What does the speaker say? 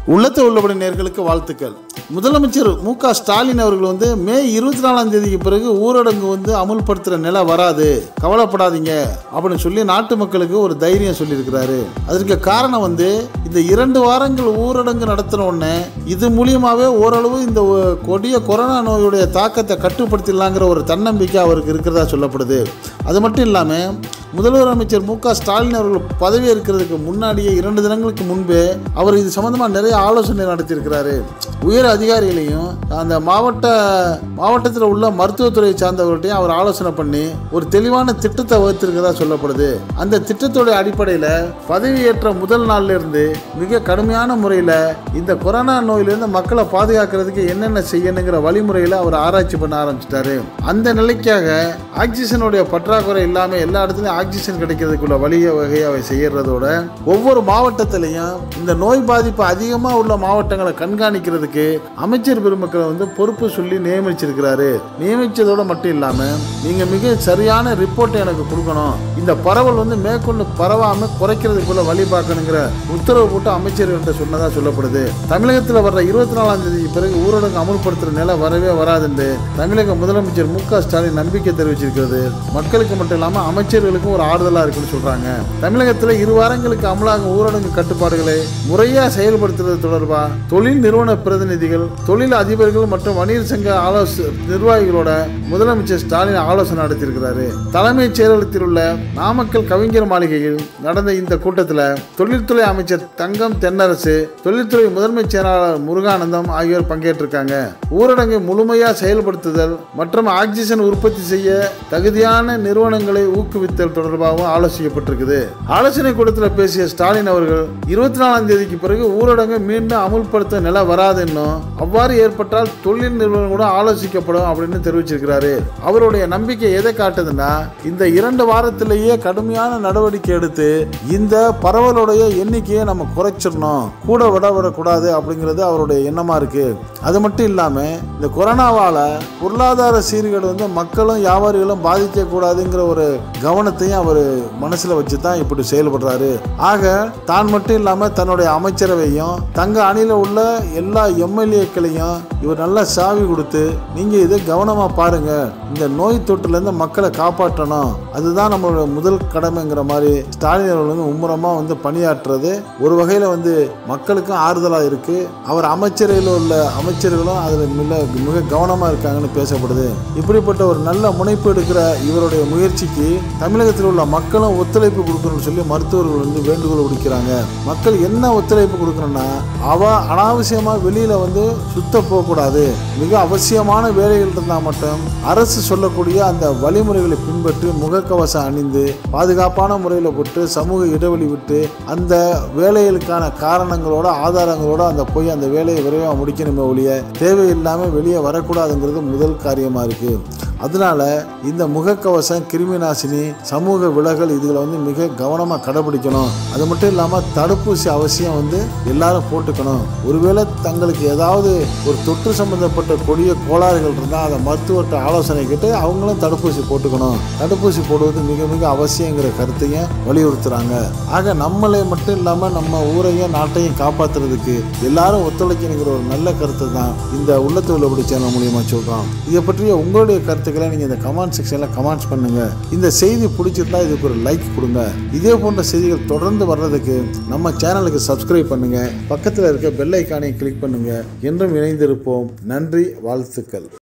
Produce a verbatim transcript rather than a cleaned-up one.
உள்ளத்தை உள்ளபடி நேயர்களுக்கு வாழ்த்துக்கள். முதலமைச்சர் மு க ஸ்டாலின் அவர்கள் வந்து மே இருபத்தி நாலாம் தேதிக்கு பிறகு ஊரடங்கு வந்து அமுல்படுத்துகிற நிலை வராது, கவலைப்படாதீங்க அப்படின்னு சொல்லி நாட்டு மக்களுக்கு ஒரு தைரியம் சொல்லியிருக்கிறாரு. அதற்கு காரணம் வந்து இந்த இரண்டு வாரங்கள் ஊரடங்கு நடத்தின உடனே இது மூலியமாகவே ஓரளவு இந்த கொடிய கொரோனா நோயுடைய தாக்கத்தை கட்டுப்படுத்திடலாங்கிற ஒரு தன்னம்பிக்கை அவருக்கு இருக்கிறதா சொல்லப்படுது. அது மட்டும் இல்லாமல் முதல்வர் அமைச்சர் மு க ஸ்டாலின் அவர்கள் பதவி ஏற்கிறதுக்கு முன்னாடியே இரண்டு தினங்களுக்கு முன்பே அவர் இது சம்பந்தமாக நிறைய ஆலோசனை நடத்தியிருக்கிறாரு. உயர் அதிகாரிகளையும் அந்த மாவட்ட மாவட்டத்தில் உள்ள மருத்துவத்துறையை சார்ந்தவர்கள்ட்டையும் அவர் ஆலோசனை பண்ணி ஒரு தெளிவான திட்டத்தை வகுத்திருக்கிறதா சொல்லப்படுது. அந்த திட்டத்துடைய அடிப்படையில் பதவியேற்ற முதல் நாள்ல இருந்து மிக கடுமையான முறையில் இந்த கொரோனா நோயிலிருந்து மக்களை பாதுகாக்கிறதுக்கு என்னென்ன செய்யணுங்கிற வழிமுறையில் அவர் ஆராய்ச்சி பண்ண ஆரம்பிச்சிட்டாரு. அந்த நிலைக்காக ஆக்சிஜனுடைய பற்றாக்குறை இல்லாமல் எல்லா இடத்துலையும் ஆக்சிஜன் கிடைக்கிறதுக்குள்ள வழிய வகையை செய்யறதோட ஒவ்வொரு மாவட்டத்திலையும் இந்த நோய் பாதிப்பு அதிகமாக உள்ள மாவட்டங்களை கண்காணிக்கிறதுக்கு அமைச்சர் பெருமக்களை வந்து பொறுப்பு சொல்லி நியமிச்சிருக்கிறாரு. நியமிச்சதோட மட்டும் இல்லாம நீங்க மிக சரியான ரிப்போர்ட்டை எனக்கு கொடுக்கணும், இந்த பரவல் வந்து மேற்கொண்டு பரவாம குறைக்கிறதுக்குள்ள வழி பார்க்கணுங்கிற உத்தரவு போட்டு அமைச்சர்கள்ட்ட சொன்னதா சொல்லப்படுது. தமிழகத்தில் வர்ற இருபத்தி நாலாம் தேதிக்கு பிறகு ஊரடங்கு அமல்படுத்துற நிலை வரவே வராது என்று தமிழக முதலமைச்சர் மு க ஸ்டாலின் நம்பிக்கை தெரிவிச்சிருக்கிறது. மக்களுக்கு மட்டும் இல்லாம அமைச்சர்களுக்கும் ஒரு ஆறுதலா இருக்குன்னு சொல்றாங்க. தமிழகத்தில் இரு வாரங்களுக்கு அமலாகும் ஊரடங்கு கட்டுப்பாடுகளை முறையா செயல்படுத்துறது தொடர்பா தொழில் நிறுவன பிரதிநிதிகள், தொழில் அதிபர்கள் மற்றும் வணிகர் சங்க ஆலோசனை நிர்வாகிகளோட முதலமைச்சர் ஸ்டாலின் ஆலோசனை நடத்தியிருக்கிறாரு. தலைமைச் செயலகத்தில் உள்ள நாமக்கல் கவிஞர் மாளிகையில் நடந்த இந்த கூட்டத்தில் தொழில்துறை அமைச்சர் தங்கம் தென்னரசு, தொழில்துறை முதன்மை செயலாளர் முருகானந்தம் ஆகியோர் பங்கேற்றிருக்காங்க. ஊரடங்கை முழுமையா செயல்படுத்துதல் மற்றும் ஆக்சிஜன் உற்பத்தி செய்ய தகுதியான நிறுவனங்களை ஊக்குவித்தல் தொடர்பாகவும் ஆலோசிக்கப்பட்டிருக்குது. ஆலோசனை கூட்டத்தில் பேசிய ஸ்டாலின் அவர்கள் இருபத்தி நாலாம் தேதிக்கு பிறகு ஊரடங்கு மீண்டும் அமுல்படுத்த நிலை வராது என்னும், அவ்வாறு ஏற்பட்டால் தொழில் நிறுவனம் கூட ஆலோசிக்கப்படும் அப்படின்னு தெரிவிச்சிருக்கிறாரு. அவருடைய நம்பிக்கை எதை காட்டுதுன்னா இந்த இரண்டு வாரத்திலேயே கடுமையான நடவடிக்கை எடுத்து இந்த பரவலுடைய எண்ணிக்கையை நம்ம குறைச்சிடணும், கூட விட விடக்கூடாது அப்படிங்கிறது அவருடைய எண்ணமா இருக்கு. அது மட்டும் இல்லாம இந்த கொரோனாவால பொருளாதார சீர்கேடு வந்து மக்களும் வியாபாரிகளும் பாதிக்க கூடாதுங்கிற ஒரு கவனத்தையும் அவர் மனசுல வச்சு தான் இப்படி செயல்படுறாரு. ஆக தான் மட்டும் இல்லாம தன்னுடைய அமைச்சரவையும் தங்க அணில உள்ள எல்லா எம்எல்ஏக்களையும் இவர் நல்லா சாவி கொடுத்து நீங்க இதை கவனமா பாருங்க, இந்த நோய் தொற்றுல இருந்து மக்களை காப்பாற்றணும், அதுதான் நம்மளோட முதல் கடமைங்கிற மாதிரி ஸ்டாலின் அவர்கள் வந்து மும்முரமா வந்து பணியாற்றுறது ஒரு வகையில வந்து மக்களுக்கும் ஆறுதலா இருக்கு. அவர் அமைச்சரையில் உள்ள அமைச்சர்களும் அதுல மிக மிக கவனமா இருக்காங்கன்னு பேசப்படுது. இப்படிப்பட்ட ஒரு நல்ல முனைப்பு எடுக்கிற இவருடைய முயற்சிக்கு தமிழகத்தில் உள்ள மக்களும் ஒத்துழைப்பு கொடுக்கணும்னு சொல்லி மருத்துவர்கள் வந்து வேண்டுகோள் விடுக்கிறாங்க. மக்கள் என்ன ஒத்துழைப்பு கொடுக்கணும்னா அவ அனாவசியமா வெளியில வந்து சுத்த போகக்கூடாது, மிக அவசியமான வேலைகள் இருந்தால் மட்டும் அரசு சொல்லக்கூடிய அந்த வழிமுறைகளை பின்பற்றி முகக்கவசம் அணிந்து பாதுகாப்பான முறையில் போட்டு சமூக இடைவெளி விட்டு அந்த வேலைகளுக்கான காரணங்களோட ஆதாரங்களோட அந்த போய் அந்த வேலையை விரைவாக முடிக்கணுமே ஒழிய தேவையில்லாமல் வெளியே வரக்கூடாதுங்கிறது முதல் காரியமா இருக்கு. அதனால இந்த முகக்கவசம், கிருமி நாசினி, சமூக விலகல் இதுகளை வந்து மிக கவனமாக கடைபிடிக்கணும். அது மட்டும் இல்லாமல் தடுப்பூசி அவசியம் வந்து எல்லாரும் போட்டுக்கணும். ஒருவேளை தங்களுக்கு ஏதாவது ஒரு தொற்று சம்பந்தப்பட்ட கொடிய கோளாறுகள் இருந்தால் அதை மருத்துவர்கிட்ட ஆலோசனை கேட்டு அவங்களும் தடுப்பூசி போட்டுக்கணும். தடுப்பூசி போடுவது மிக மிக அவசியங்கிற கருத்தையும் வலியுறுத்துறாங்க. ஆக நம்மளை மட்டும் இல்லாமல் நம்ம ஊரையும் நாட்டையும் காப்பாற்றுறதுக்கு எல்லாரும் ஒத்துழைக்கணுங்கிற ஒரு நல்ல கருத்தை தான் இந்த உள்ளத்து உள்ளபடி சேனல் மூலியமா சொல்றோம். இதை பற்றிய உங்களுடைய கருத்துக்களை நீங்க இந்த கமெண்ட் செக்ஷன்ல கமெண்ட்ஸ் பண்ணுங்க. இந்த செய்தி பிடிச்சிருந்தா இதுக்கு ஒரு லைக் கொடுங்க. இதே போன்ற செய்திகள் தொடர்ந்து வர்றதுக்கு நம்ம சேனலுக்கு சப்ஸ்கிரைப் பண்ணுங்க. பக்கத்தில் இருக்க பெல் ஐக்கானை கிளிக் பண்ணுங்க. என்றும் இணைந்திருப்போம். நன்றி, வாழ்த்துக்கள்.